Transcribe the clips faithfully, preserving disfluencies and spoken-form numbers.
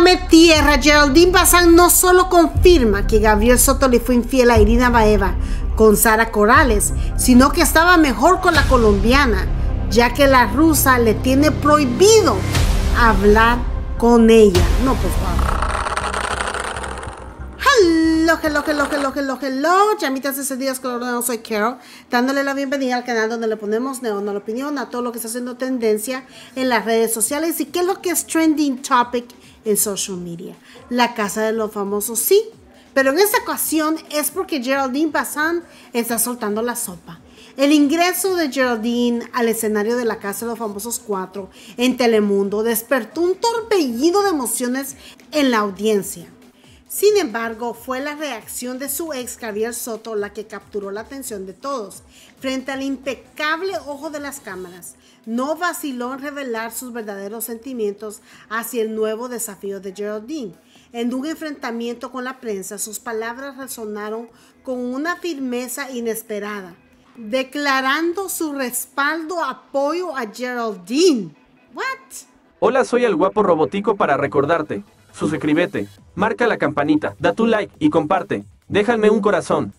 Trágame tierra. Geraldine Bazán no solo confirma que Gabriel Soto le fue infiel a Irina Baeva con Sara Corrales, sino que estaba mejor con la colombiana, ya que la rusa le tiene prohibido hablar con ella. No, por favor. Hello, hello, hello, hello, hello, hello. Llamitas encendidas, color, soy Carol, dándole la bienvenida al canal donde le ponemos neón a la opinión a todo lo que está haciendo tendencia en las redes sociales y qué es lo que es trending topic en social media. La casa de los famosos, sí, pero en esta ocasión es porque Geraldine Bazán está soltando la sopa. El ingreso de Geraldine al escenario de la Casa de los Famosos cuatro en Telemundo despertó un torbellino de emociones en la audiencia. Sin embargo, fue la reacción de su ex Gabriel Soto la que capturó la atención de todos. Frente al impecable ojo de las cámaras, no vaciló en revelar sus verdaderos sentimientos hacia el nuevo desafío de Geraldine. En un enfrentamiento con la prensa, sus palabras resonaron con una firmeza inesperada, declarando su respaldo, apoyo a Geraldine. ¿What? Hola, soy el guapo robotico para recordarte. Suscríbete, marca la campanita, da tu like y comparte. Déjame un corazón.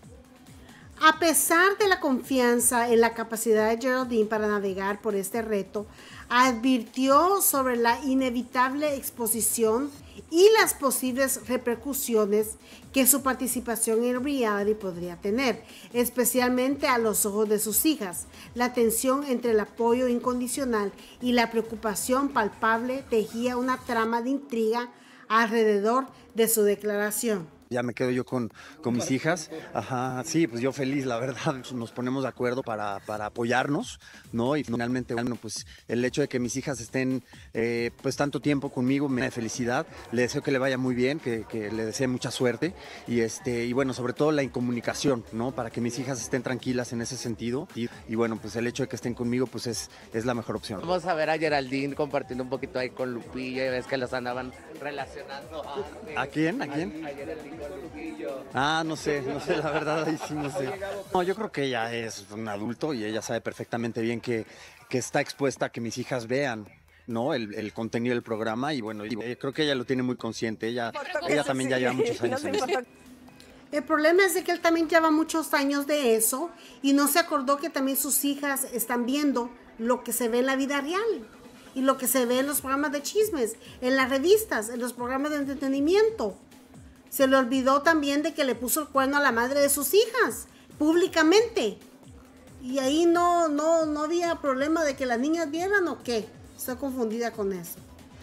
A pesar de la confianza en la capacidad de Geraldine para navegar por este reto, advirtió sobre la inevitable exposición y las posibles repercusiones que su participación en reality podría tener, especialmente a los ojos de sus hijas. La tensión entre el apoyo incondicional y la preocupación palpable tejía una trama de intriga alrededor de su declaración. Ya me quedo yo con, con mis hijas. Ajá, sí, pues yo feliz, la verdad. Nos ponemos de acuerdo para, para apoyarnos, ¿no? Y finalmente, bueno, pues el hecho de que mis hijas estén eh, pues tanto tiempo conmigo me da felicidad. Le deseo que le vaya muy bien, que, que le desee mucha suerte. Y, este, y bueno, sobre todo la incomunicación, ¿no? Para que mis hijas estén tranquilas en ese sentido. Y, y bueno, pues el hecho de que estén conmigo, pues es, es la mejor opción. Vamos a ver a Geraldine compartiendo un poquito ahí con Lupilla y ves que los andaban relacionando. A, ¿A quién? ¿A quién? A, a Geraldine. Ah, no sé, no sé, la verdad ahí sí no sé. No, yo creo que ella es un adulto y ella sabe perfectamente bien que, que está expuesta a que mis hijas vean, ¿no? El, el contenido del programa y bueno, y creo que ella lo tiene muy consciente, ella, ella también ya lleva muchos años en esto. El problema es de que él también lleva muchos años de eso y no se acordó que también sus hijas están viendo lo que se ve en la vida real y lo que se ve en los programas de chismes, en las revistas, en los programas de entretenimiento. Se le olvidó también de que le puso el cuerno a la madre de sus hijas, públicamente. Y ahí no, no, no había problema de que las niñas vieran o qué. Estoy confundida con eso.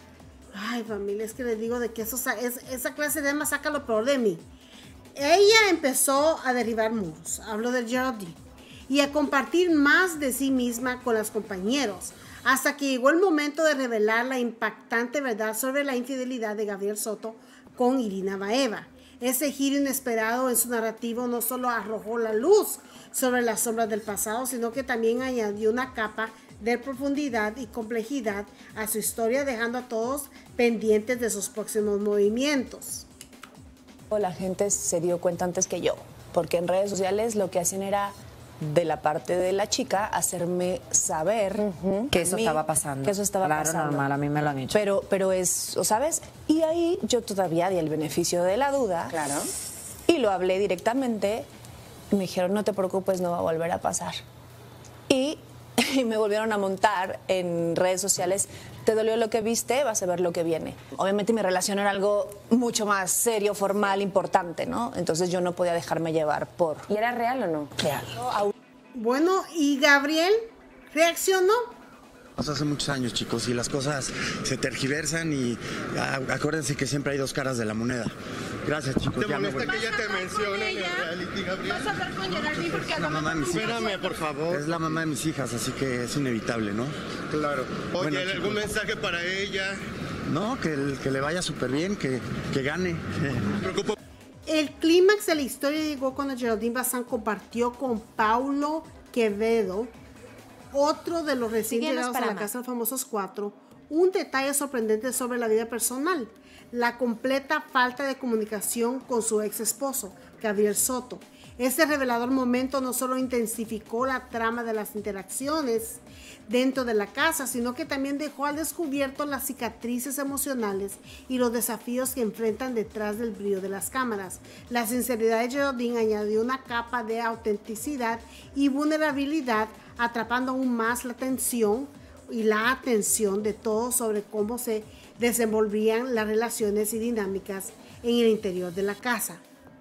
Ay, familia, es que les digo de que eso, es, esa clase de temas saca lo peor de mí. Ella empezó a derribar muros, hablo de Geraldine, y a compartir más de sí misma con los compañeros, hasta que llegó el momento de revelar la impactante verdad sobre la infidelidad de Gabriel Soto con Irina Baeva. Ese giro inesperado en su narrativo no solo arrojó la luz sobre las sombras del pasado, sino que también añadió una capa de profundidad y complejidad a su historia, dejando a todos pendientes de sus próximos movimientos. La gente se dio cuenta antes que yo, porque en redes sociales lo que hacían era, de la parte de la chica, hacerme saber uh-huh. que eso mí, estaba pasando. Que eso estaba claro, pasando. Normal, a mí me lo han dicho. Pero, pero es, ¿sabes? Y ahí yo todavía di el beneficio de la duda. Claro. Y lo hablé directamente. Y me dijeron, no te preocupes, no va a volver a pasar. Y, y me volvieron a montar en redes sociales. ¿Te dolió lo que viste? Vas a ver lo que viene. Obviamente mi relación era algo mucho más serio, formal, importante, ¿no? Entonces yo no podía dejarme llevar por... ¿Y era real o no? Real. Bueno, ¿y Gabriel reaccionó? Hace muchos años, chicos, y las cosas se tergiversan y ah, acuérdense que siempre hay dos caras de la moneda. Gracias, chicos. ¿Te ya molesta me voy. que ella te mencione en el reality, Gabriel? ¿Vas a hablar con Geraldine porque Es la mamá de mis hijas. Espérame, por favor. Es la mamá de mis hijas, así que es inevitable, ¿no? Claro. Oye, Bueno, ¿algún chicos. mensaje para ella? No, que, el- que le vaya súper bien, que, que gane. Me preocupo. El clímax de la historia llegó cuando Geraldine Bazán compartió con Paulo Quevedo, otro de los recién Síguenos llegados a para la más. Casa de los Famosos cuatro, un detalle sorprendente sobre la vida personal: la completa falta de comunicación con su ex esposo, Gabriel Soto. Este revelador momento no solo intensificó la trama de las interacciones dentro de la casa, sino que también dejó al descubierto las cicatrices emocionales y los desafíos que enfrentan detrás del brillo de las cámaras. La sinceridad de Geraldine añadió una capa de autenticidad y vulnerabilidad, atrapando aún más la atención y la atención de todos sobre cómo se desenvolvían las relaciones y dinámicas en el interior de la casa.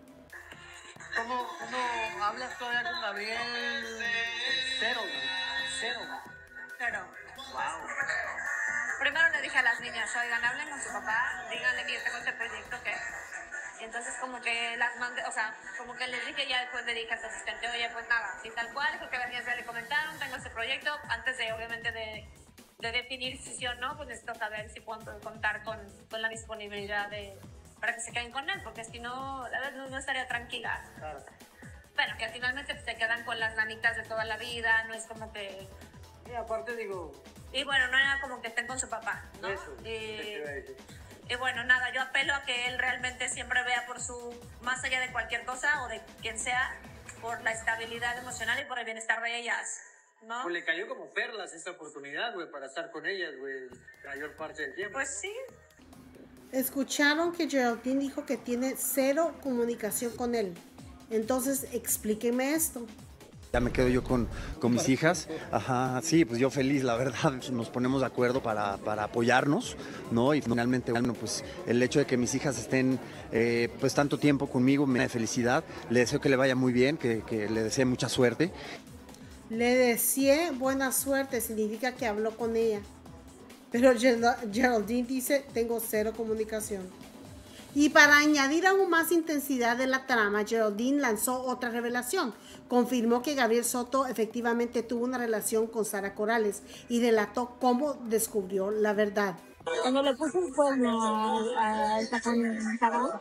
¿Cómo, cómo hablas todavía con Gabriel? Cero, cero. Cero. Wow. Primero le dije a las niñas, oigan, hablen con su papá, díganle que yo tengo este proyecto que... Y entonces como que las mandé, o sea, como que les dije, ya después le dije a su asistente, oye, pues nada, si tal cual, porque las niñas ya le comentaron, tengo este proyecto, antes de, obviamente, de, de definir si sí o no, pues necesito saber si puedo contar con, con la disponibilidad de... para que se queden con él, porque si no, la verdad no, no estaría tranquila. Claro. Bueno, que finalmente pues, se quedan con las nanitas de toda la vida, no es como que... Y aparte digo... Y bueno, no era como que estén con su papá, ¿no? Eso, y, te iba a decir. y bueno, nada, yo apelo a que él realmente siempre vea por su... más allá de cualquier cosa o de quien sea, por la estabilidad emocional y por el bienestar de ellas, ¿no? Pues le cayó como perlas esta oportunidad, güey, para estar con ellas, güey, la mayor parte del tiempo. Pues sí. Escucharon que Geraldine dijo que tiene cero comunicación con él. Entonces, explíqueme esto. Ya me quedo yo con, con mis hijas. Ajá, sí, pues yo feliz, la verdad. Nos ponemos de acuerdo para, para apoyarnos, ¿no? Y finalmente, bueno, pues el hecho de que mis hijas estén eh, pues tanto tiempo conmigo me da felicidad. Le deseo que le vaya muy bien, que, que le desee mucha suerte. Le deseé buena suerte, significa que habló con ella. Pero Geraldine dice, tengo cero comunicación. Y para añadir aún más intensidad de la trama, Geraldine lanzó otra revelación. Confirmó que Gabriel Soto efectivamente tuvo una relación con Sara Corrales y relató cómo descubrió la verdad. Cuando le puse un cuerno a esta con Sara,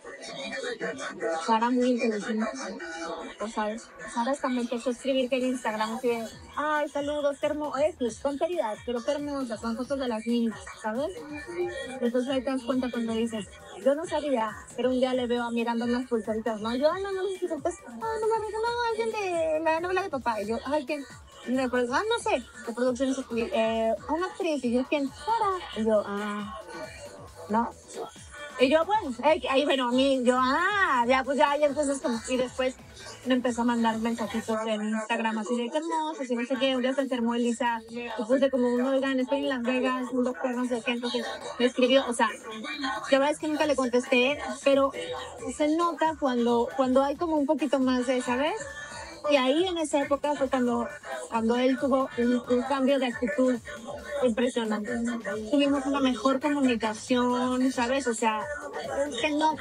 Sara muy inteligente, pues sabes, Sara hasta me empezó a escribir que en Instagram así de, ay, saludos, qué hermoso, es tonterías, pero qué hermosas, son fotos de las niñas, ¿sabes? Entonces ahí te das cuenta cuando dices, yo no sabía, pero un día le veo mirando unas pulseritas, ¿no? Yo, ay, no, no, no, pues, ah, no me regaló alguien de la novela de papá, y yo, ay, ¿quién? Y me pues, ah, no sé, de producciones, eh, una actriz, y yo, ¿quién? Sara. Y yo, ah, no. Y yo, bueno, eh, ahí, bueno, a mí, yo, ah, ya, pues ya, y entonces, como, y después me empezó a mandar mensajitos en Instagram, así de, qué hermoso, si no sé qué, un día se enfermó Elisa, y puse como, un, oigan, estoy en Las Vegas, un doctor, no sé qué, entonces me escribió, o sea, la verdad es que nunca le contesté, pero se nota cuando, cuando hay como un poquito más de, ¿sabes? Y ahí en esa época fue cuando, cuando él tuvo un, un cambio de actitud impresionante. Tuvimos una mejor comunicación, ¿sabes? O sea, es que no.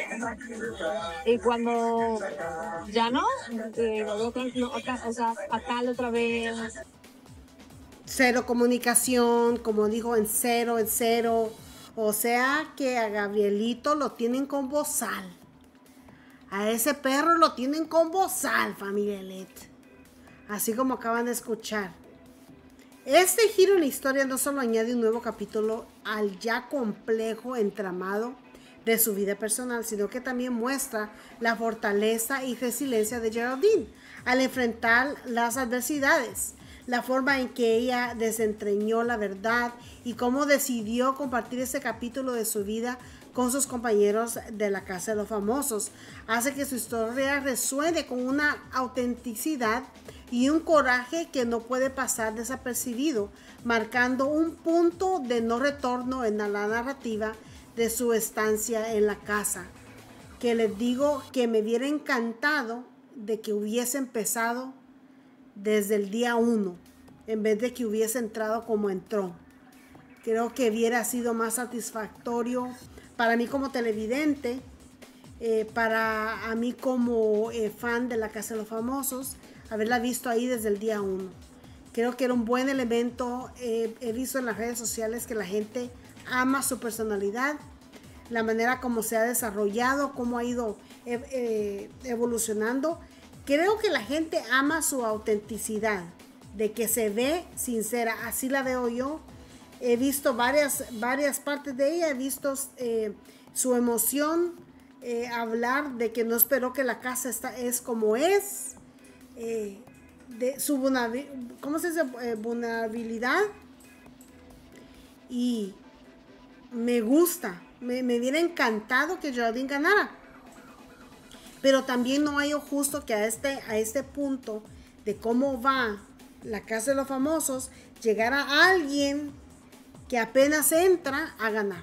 Y cuando ya no, y otra, no, otra, o sea, fatal otra vez. Cero comunicación, como dijo, en cero, en cero. O sea que a Gabrielito lo tienen con bozal. A ese perro lo tienen con bozal, familia Elite. Así como acaban de escuchar. Este giro en la historia no solo añade un nuevo capítulo al ya complejo entramado de su vida personal, sino que también muestra la fortaleza y resiliencia de Geraldine al enfrentar las adversidades, la forma en que ella desentrañó la verdad y cómo decidió compartir ese capítulo de su vida con sus compañeros de la Casa de los Famosos, hace que su historia resuene con una autenticidad y un coraje que no puede pasar desapercibido, marcando un punto de no retorno en la narrativa de su estancia en la casa, que les digo que me hubiera encantado de que hubiese empezado desde el día uno, en vez de que hubiese entrado como entró. Creo que hubiera sido más satisfactorio para mí como televidente, eh, para a mí como eh, fan de la Casa de los Famosos, haberla visto ahí desde el día uno. Creo que era un buen elemento. Eh, he visto en las redes sociales que la gente ama su personalidad, la manera como se ha desarrollado, cómo ha ido eh, eh, evolucionando. Creo que la gente ama su autenticidad, de que se ve sincera. Así la veo yo. He visto varias, varias partes de ella, he visto eh, su emoción, eh, hablar de que no esperó que la casa está, es como es, eh, de su vulnerabilidad, ¿cómo se dice? Eh, vulnerabilidad. Y me gusta, me, me hubiera encantado que Geraldine ganara. Pero también no hay justo que a este, a este punto de cómo va la Casa de los Famosos, llegar a alguien que apenas entra a ganar.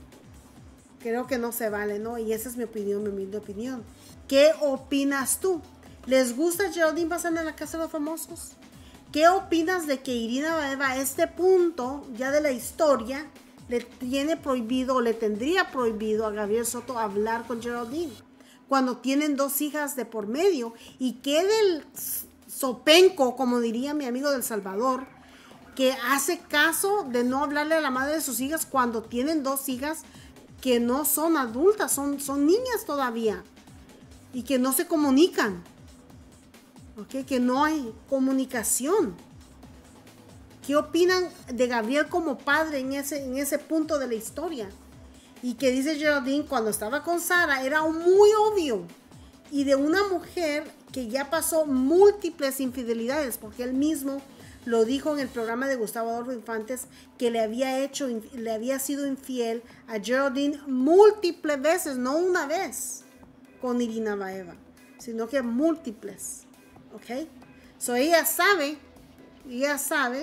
Creo que no se vale, ¿no? Y esa es mi opinión, mi humilde opinión. ¿Qué opinas tú? ¿Les gusta Geraldine pasando en la Casa de los Famosos? ¿Qué opinas de que Irina Baeva a este punto ya de la historia le tiene prohibido o le tendría prohibido a Gabriel Soto hablar con Geraldine cuando tienen dos hijas de por medio? Y que del sopenco, como diría mi amigo del Salvador, que hace caso de no hablarle a la madre de sus hijas cuando tienen dos hijas que no son adultas, son, son niñas todavía y que no se comunican. Okay, que no hay comunicación. ¿Qué opinan de Gabriel como padre en ese, en ese punto de la historia? Y que dice Geraldine, cuando estaba con Sara era muy obvio, y de una mujer que ya pasó múltiples infidelidades, porque él mismo lo dijo en el programa de Gustavo Adolfo Infantes, que le había hecho, le había sido infiel a Geraldine múltiples veces, no una vez con Irina Baeva, sino que múltiples. Ok, so ella sabe, ella sabe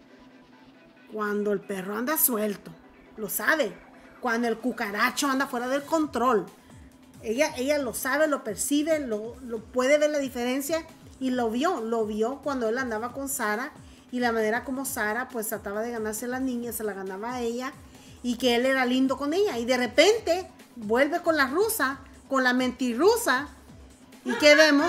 cuando el perro anda suelto, lo sabe, cuando el cucaracho anda fuera del control, ella, ella lo sabe, lo percibe, lo, lo puede ver la diferencia, y lo vio, lo vio cuando él andaba con Sara, y la manera como Sara pues trataba de ganarse a la niña, se la ganaba a ella, y que él era lindo con ella, y de repente vuelve con la rusa, con la mentirrusa, y ¿qué vemos?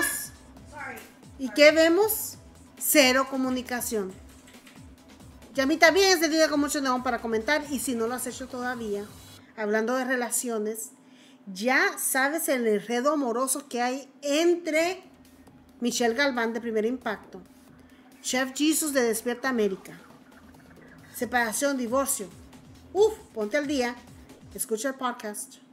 ¿Y qué vemos? Cero comunicación. Yamita, bien, este video con mucho neón para comentar. Y si no lo has hecho todavía, hablando de relaciones, ya sabes el enredo amoroso que hay entre Michelle Galván de Primer Impacto, Chef Jesus de Despierta América, separación, divorcio. Uf, ponte al día, escucha el podcast.